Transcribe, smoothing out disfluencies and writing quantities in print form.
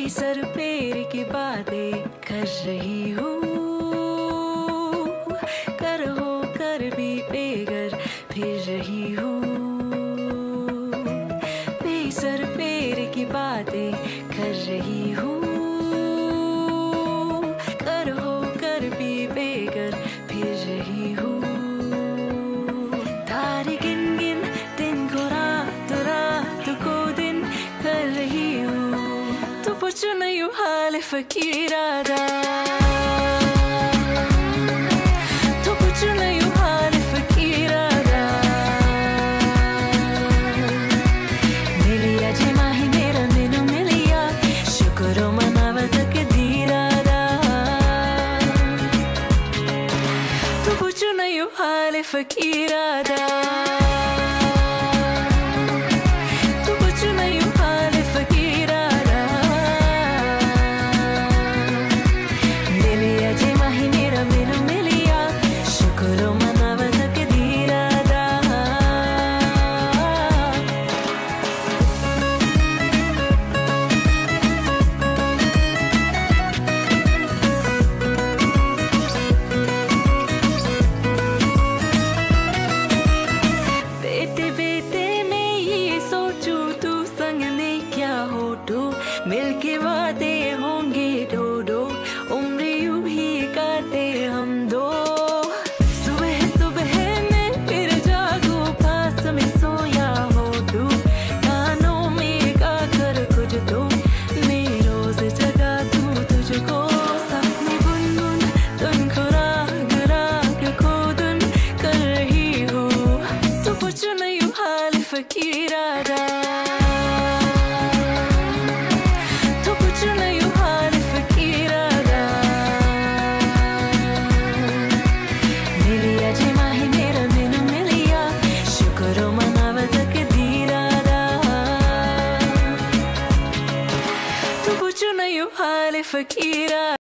बेसर पैर की बातें कर रही हूँ, कर हो कर भी बेघर फिर रही हूँ। बेसर पैर की बातें कर रही हूँ, कर हो कर भी बेघर फिर रही हूँ। तारे गिन गिन दिन को रात को दिन कर रही हूँ। तो पूछ नहीं हाल फकीरादा, तो पूछ नहीं हाल फकीरादा। मिलिया जे माही मेरा मेनू मिलिया, शुक्रो मनावा तकदीरादा। तो पूछ नहीं हाल फकीरादा, तो पूछ नहीं हाल फकीरादा। मिलिया जे माही मेरा मेनू मिलिया, शुक्रो मनावा तकदीरादा। बेटे बेटे मैं ये सोचूं, तू संग में क्या हो तू, मिलके वादे होंगे दो दो, उम्र यूं ही काटे हम दो। सुबह सुबह मैं फिर जागूं, पास में सोया हो तू, कानों में गा कर कुछ तो, मैं रोज जगा दूं तुझको। सपने बुनबुन तुमको राग राग को धुन कर रही हूँ। तो पूछ नहीं हाल फकीरादा, तो पूछ नहीं हाल फकीरादा। मिलिया जे माही मेरा मेनू मिलिया, शुक्रो मनावा तकदीरादा। तो पूछ नहीं हाल फकीरादा।